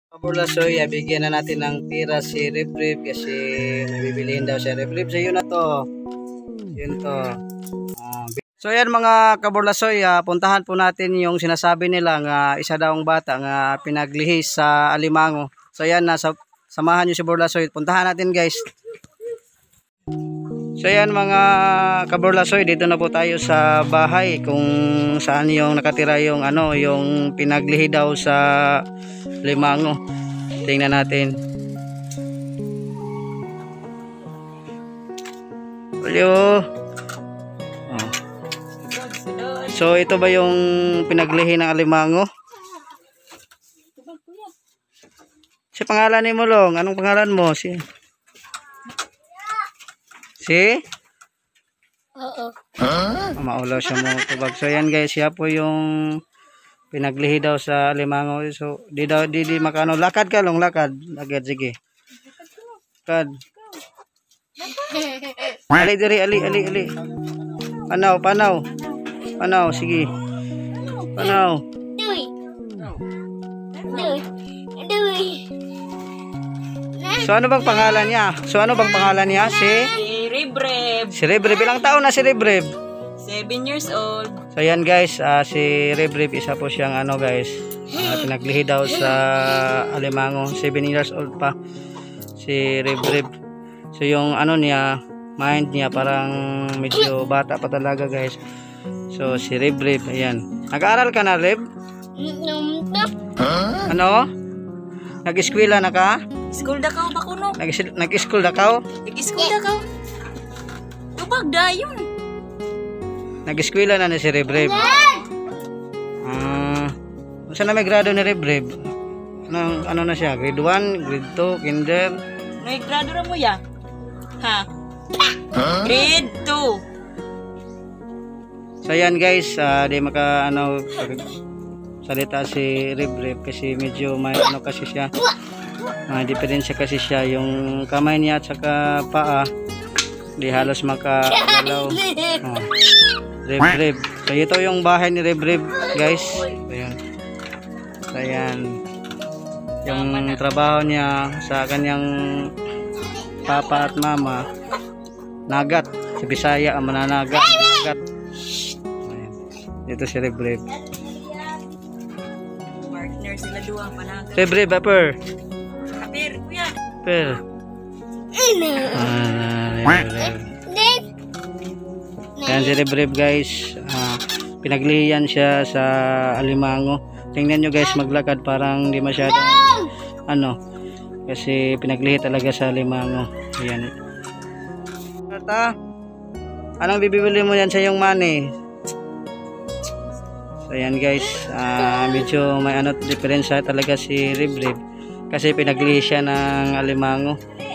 Kabulasoy, bigyan na natin ng tira si Ribrib kasi may bibilihin daw siya. Ribrib, sa'yo na to. Yun to. So yan mga kabulasoy, puntahan po natin yung sinasabi nila nga isa daw ang bata nga pinaglihis sa alimango. So yan, samahan nyo si Burlasoy. Puntahan natin guys. So yan mga kaburlasoy, dito na po tayo sa bahay kung saan yung nakatira yung yung pinaglihi daw sa limango. Tingnan natin. Hello. Oh. So ito ba yung pinaglihi ng alimango? Si pangalan ni mo Long, anong pangalan mo? Si? Oo. Maulaw siya mo tubag. So yan guys, siya po yung pinaglihi daw sa alimango. So di makano. Lakad ka Long, lakad. Agad sige. Lakad. Ali diri, ali. Panaw, sige. Panaw. So ano bang pangalan niya? Si Ribrib. Si Ribrib. Ilang taon na si Ribrib? 7 years old. So yan guys, si Ribrib isa po siyang guys, pinaglihi daw sa alimango. 7 years old pa si Ribrib. So yung niya, mind niya parang medyo bata pa talaga guys. So si Ribrib, ayan. Nag-aaral ka na Rib? Ano? Nag-eskwela na ka? School da ka ba kuno? Nag-school na ka? Nag-school da ka? Tubag dayon. Nag-eskwela na si Ribrib. Saan na may grado ni Ribrib? Ano na siya? Grade 1, grade 2, kinder? May grado ra mo ya? Ha? Grade 2. So yan guys, di maka salita si Ribrib kasi medyo may kasi siya. Diferensya kasi siya yung kamay niya at saka paa. Di halos makagalaw. Ribrib. So ito yung bahay ni Ribrib guys. Ayan. Yung trabaho niya sa kanyang papa at mama, nagat. Si Bisaya ang mananagat. Nagat. Ayan. Ito si Ribrib. Partner sila duwang panagat. Ribrib, per. Kapir, kuya. Per. Yan si Ribrib guys. Pinaglihiyan siya sa alimango. Tingnan nyo guys, maglakad parang di masyadong kasi pinaglihi talaga sa alimango. Ayan. Tata, anong bibili mo yan sa iyong money? So ayan guys, medyo may diferensya talaga si Ribrib kasi pinaglihi siya ng alimango.